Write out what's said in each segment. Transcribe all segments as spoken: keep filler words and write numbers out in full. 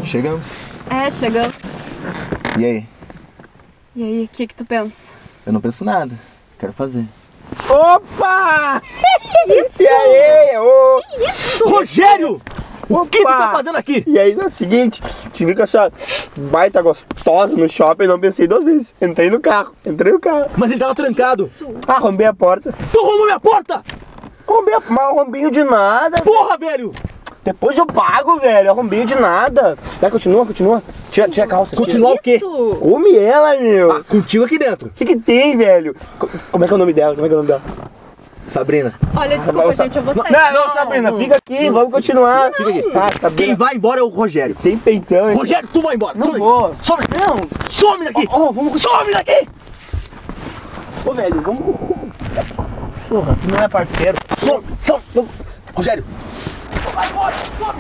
Chegamos. É, chegamos. E aí? E aí, o que que tu pensa? Eu não penso nada. Quero fazer. Opa! Que isso? E aí? Ô... Que isso? Rogério! O Opa! que tu tá fazendo aqui? E aí, é o seguinte, te vi com essa baita gostosa no shopping e não pensei duas vezes. Entrei no carro, entrei no carro. Mas ele tava trancado. Ah, arrombei a porta. Tu arrombou minha porta! Arrombei a... Mas arrombei de nada. Porra, velho! Depois eu pago, velho. Arrombei de nada. Vai, continua, continua. Tira, tira a calça. Continuar o quê? Isso? Come ela, meu. Ah, contigo aqui dentro. O que que tem, velho? Co- Como é que é o nome dela? Como é que é o nome dela? Sabrina. Olha, desculpa, Vamos, gente, eu vou sair. Não, não, Sabrina, não, fica aqui, vamos continuar. Fica aqui. Ah, Quem Sabrina, vai embora é o Rogério. tem peitão, hein? Rogério, tu vai embora. Não Some vou. daqui. Some daqui. Não. Some daqui. Ó, vamos... Some daqui. Ô, velho, vamos... Porra, tu não é parceiro. Some. Some. Vamos. Rogério. Vai embora. Some.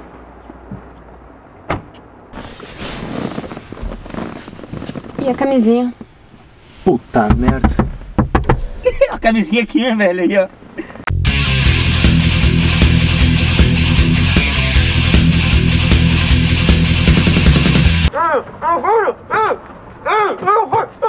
E a camisinha? Puta merda. A camisinha aqui, né, velho? Aí, ó. Ah, agora! Ah, ah, ah,